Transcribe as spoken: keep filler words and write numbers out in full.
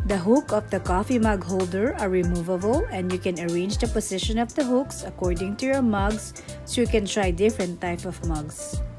The hook of the coffee mug holder are removable, and you can arrange the position of the hooks according to your mugs so you can try different type of mugs.